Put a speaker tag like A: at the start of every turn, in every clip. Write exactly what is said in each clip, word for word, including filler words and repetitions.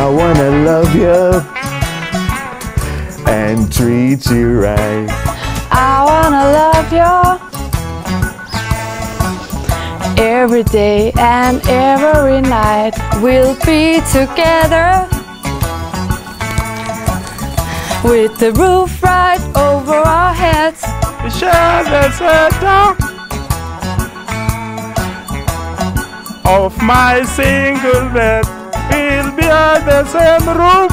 A: I wanna love you and treat you right.
B: I wanna love you every day and every night. We'll be together with the roof right over our heads.
A: Share the center of my single bed. We'll be in the same room.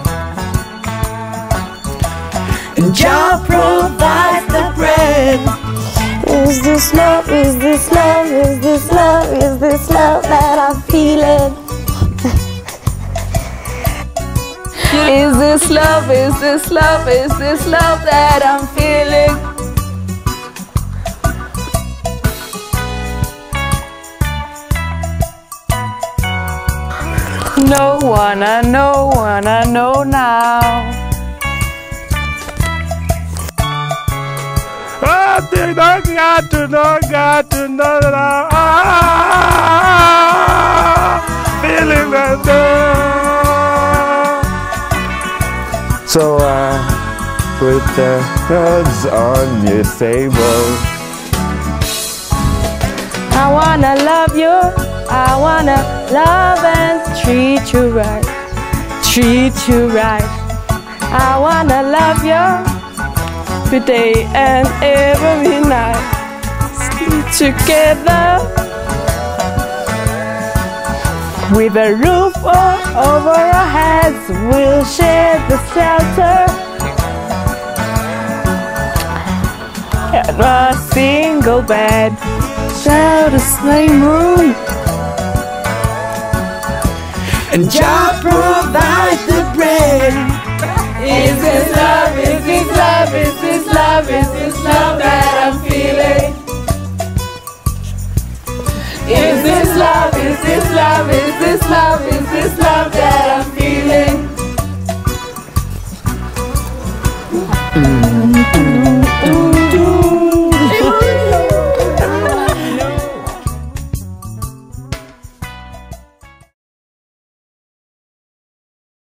C: And Jah provides the bread.
D: Is this love, is this love, is this love, is this love that I'm feeling?
B: Is this love, is this love, is this love that I'm feeling? No one, I know one, I know now.
A: I think I got to know, got to know that I, ah, feeling that day. So uh, put the cards on your table.
B: I wanna love you, I wanna love and treat you right, treat you right. I wanna love you every day and every night. Sleep together with a roof over our heads. We'll share the shelter and a single bed. Share the same room.
C: And Jah provides the bread.
B: Is this love, is this love, is this love, is this love that I'm feeling? Is this love, is this love, is this love, is this love